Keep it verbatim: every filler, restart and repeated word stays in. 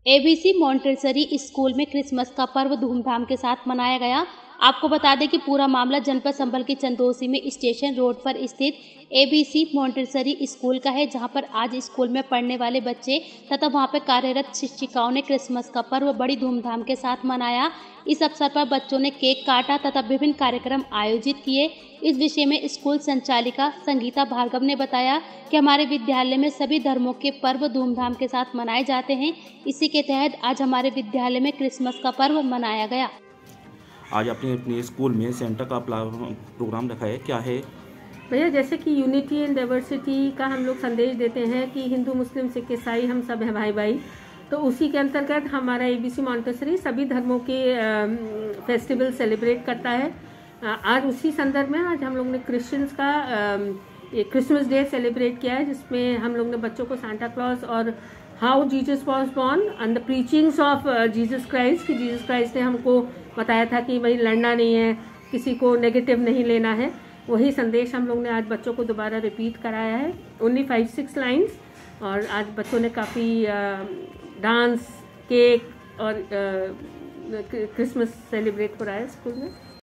ABC Montessori school में Christmas का पर्व धूमधाम के साथ मनाया गया। आपको बता दें कि पूरा मामला जनपद संभल के चंदोसी में स्टेशन रोड पर स्थित एबीसी मॉन्टेसरी स्कूल का है, जहां पर आज स्कूल में पढ़ने वाले बच्चे तथा वहां पर कार्यरत शिक्षिकाओं ने क्रिसमस का पर्व बड़ी धूमधाम के साथ मनाया। इस अवसर पर बच्चों ने केक काटा तथा विभिन्न कार्यक्रम आयोजित किए। इस विषय में स्कूल संचालिका संगीता भार्गव ने बताया कि हमारे विद्यालय में सभी धर्मों के पर्व धूमधाम के साथ मनाए जाते हैं। इसी के तहत आज हमारे विद्यालय में क्रिसमस का पर्व मनाया गया। आज अपने अपने स्कूल में सेंटा का प्रोग्राम रखा है, क्या है भैया? जैसे कि यूनिटी एंड डाइवर्सिटी का हम लोग संदेश देते हैं कि हिंदू मुस्लिम सिख ईसाई हम सब हैं भाई भाई, तो उसी के अंतर्गत हमारा एबीसी मॉन्टेसरी सभी धर्मों के फेस्टिवल सेलिब्रेट करता है। आज उसी संदर्भ में आज हम लोग ने क्रिश्चियंस का क्रिसमस डे सेलिब्रेट किया है, जिसमें हम लोग ने बच्चों को सांता क्लॉज और how Jesus was born and the preachings of Jesus Christ, कि जीसस क्राइस्ट ने हमको बताया था कि भाई लड़ना नहीं है, किसी को नेगेटिव नहीं लेना है। वही संदेश हम लोग ने आज बच्चों को दोबारा रिपीट कराया है, ओनली फाइव सिक्स लाइन्स। और आज बच्चों ने काफ़ी डांस, केक और क्रिसमस सेलिब्रेट कराया स्कूल में।